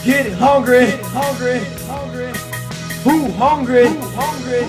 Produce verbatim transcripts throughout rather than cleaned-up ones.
Get hungry, hungry, hungry. Who hungry? Who hungry?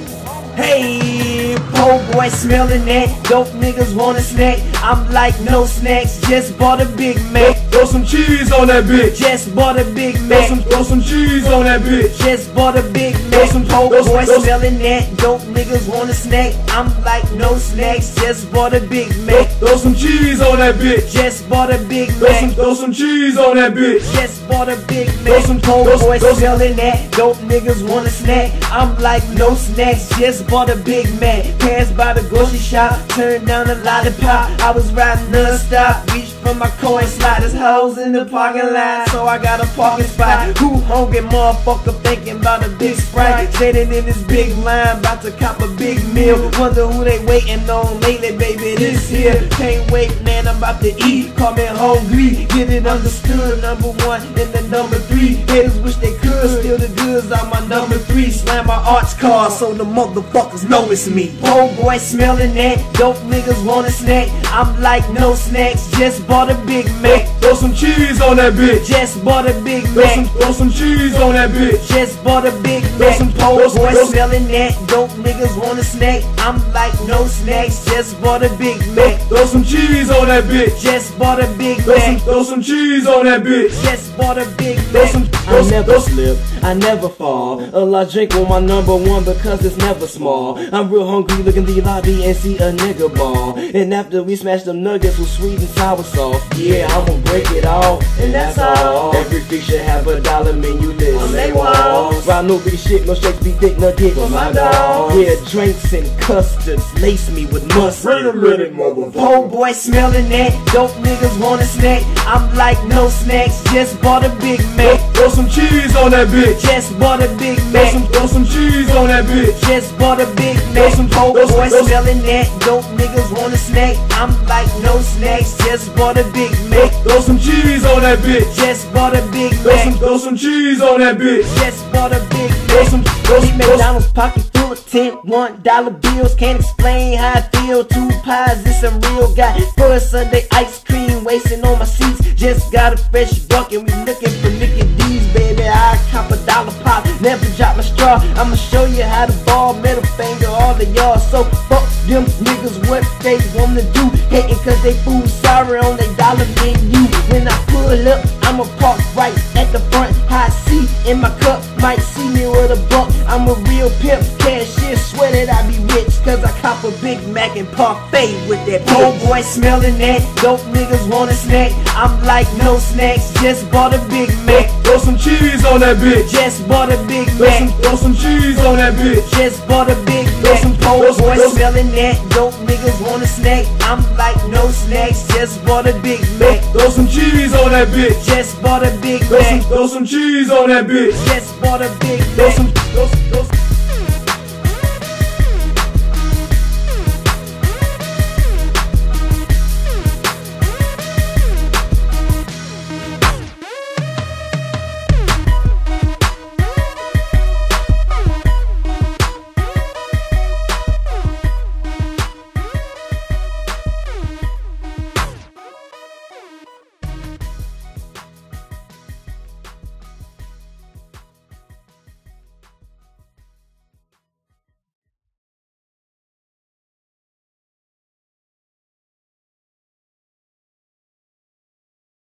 Hey, po' boy smelling that. Dope niggas want a snack. I'm like no snacks, just bought a Big Mac. Throw some cheese on that bitch. Just bought a Big Mac. Throw some, throw some cheese on that bitch. Just bought a Big Mac. Some po' boy smelling that. Dope niggas want a snack. I'm like no snacks, just bought a Big Mac. Throw some cheese on that bitch. Just bought a Big Throw some, Mac. throw some cheese on that bitch. Just bought a Big Throw Mac. some- po' throw- boy throw- smelling that. Dope niggas want a snack. I'm like no snacks, just bought a Big Mac. Passed by the grocery shop, turned down a lollipop. I was riding non-stop, reached for my coin slot. There's hoes in the parking lot, so I got a parking spot. Who hungry motherfucker thinking about a big Sprite? Standing in this big line, about to cop a big meal. Wonder who they waiting on lately, baby, this here. Can't wait, man, I'm about to eat. Call me hungry, get it understood. Number one and the number three. Haters wish they could steal the goods on my number three. Slam my arch car so the motherfuckers know it's me. Po' boy smelling that. Dope niggas want a snack. I'm like no snacks, just bought a Big Mac. Throw some cheese on that bitch. Just bought a Big Throw some, Mac. throw some cheese on that bitch. Just bought a Big Throw Mac. some- Po' throw some- boy throw some- smelling that. Dope niggas want a snack. I'm like no snacks, just bought a Big Mac. Throw some cheese on that bitch. Just bought a Big Throw some, Mac. throw some cheese on that bitch. Just bought a Big Throw Mac. some, I throw some, never throw some- slip, I never fall. All I drink on my number one because it's never small. I'm real hungry, look in the lobby and see a nigga ball. And after we smash them nuggets with sweet and sour sauce, yeah, I'ma break it off, and that's all. Every fish should have a dollar menu list On they walls. Round no big shit, no shakes, be thick nugget For my dogs. Yeah, drinks and custards lace me with mustard. Wait a minute, motherfucker. Po' boy smelling that. Dope niggas want a snack. I'm like no snacks, just bought a Big Mac. Throw some cheese on that bitch. Just bought a Big Throw Mac. some, throw some cheese on that bitch. Just bought a Big Mac. some- Po' throw some- boy throw some- smelling that. Dope niggas want a snack. I'm like no snacks, just bought a Big Mac. Throw some cheese on that bitch. Just bought a Big Throw some, Mac. throw some cheese on that bitch. Just bought a Big Throw Mac. some, throw Big some, throw some. McDonald's pocket full of ten one dollar bills. Can't explain how I feel. Two pies, this some real guy. First Sunday ice cream wasting on my seats. Just got a fresh bucket. We looking for Mickey D's, baby. I cop a dollar pop, never drop my straw. I'ma show you how to ball, middle finger, all of y'all. So fuck them niggas, what they wanna do? Hating cause they food sorry on they dollar menu. When I pull up, I'ma park right at the front. High C in my cup, might see me with a buck. I'm a real pimp, cashier, swear that I be rich. Cause I cop a Big Mac and parfait with that po' boy smelling that. Dope niggas want a snack. I'm like no snacks, just bought a Big Mac. Throw some cheese on that bitch. Just bought a Big Throw some, Mac. throw some cheese on that bitch. Just bought a Big Throw Mac. some- Po' throw some- boy throw some- smelling that. Dope niggas want a snack. I'm like no snacks, just bought a Big Mac. Throw some cheese on that bitch. Just bought a Big Throw some, Mac. throw some cheese on that bitch. Just bought a Big Throw Mac. some, throw some, throw some.